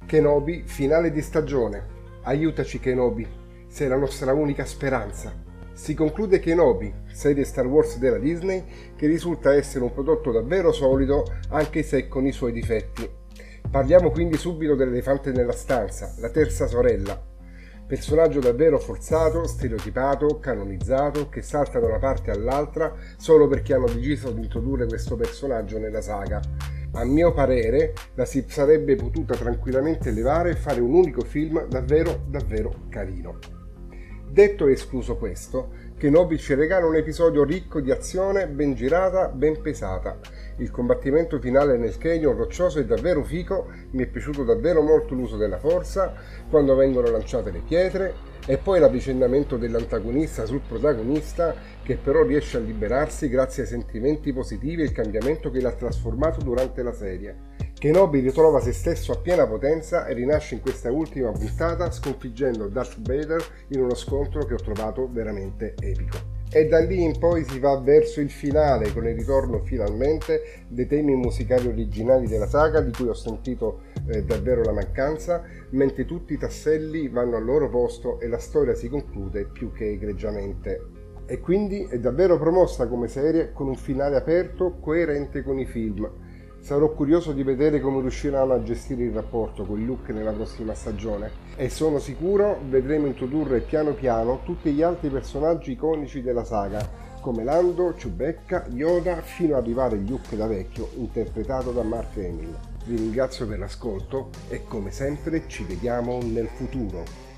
Kenobi, finale di stagione. Aiutaci Kenobi, sei la nostra unica speranza. Si conclude Kenobi, serie Star Wars della Disney, che risulta essere un prodotto davvero solido anche se con i suoi difetti. Parliamo quindi subito dell'elefante nella stanza, la terza sorella. Personaggio davvero forzato, stereotipato, canonizzato, che salta da una parte all'altra solo perché hanno deciso di introdurre questo personaggio nella saga. A mio parere la si sarebbe potuta tranquillamente elevare e fare un unico film davvero carino. Detto e escluso questo, Kenobi ci regala un episodio ricco di azione, ben girata, ben pesata. Il combattimento finale nel canyon roccioso è davvero fico, mi è piaciuto davvero molto l'uso della forza, quando vengono lanciate le pietre, e poi l'avvicendamento dell'antagonista sul protagonista, che però riesce a liberarsi grazie ai sentimenti positivi e il cambiamento che l'ha trasformato durante la serie. Kenobi ritrova se stesso a piena potenza e rinasce in questa ultima puntata sconfiggendo Darth Vader in uno scontro che ho trovato veramente epico. E da lì in poi si va verso il finale, con il ritorno finalmente dei temi musicali originali della saga, di cui ho sentito davvero la mancanza, mentre tutti i tasselli vanno al loro posto e la storia si conclude più che egregiamente. E quindi è davvero promossa come serie, con un finale aperto, coerente con i film. Sarò curioso di vedere come riusciranno a gestire il rapporto con Luke nella prossima stagione e sono sicuro vedremo introdurre piano piano tutti gli altri personaggi iconici della saga, come Lando, Chewbacca, Yoda, fino ad arrivare a Luke da vecchio, interpretato da Mark Hamill. Vi ringrazio per l'ascolto e come sempre ci vediamo nel futuro.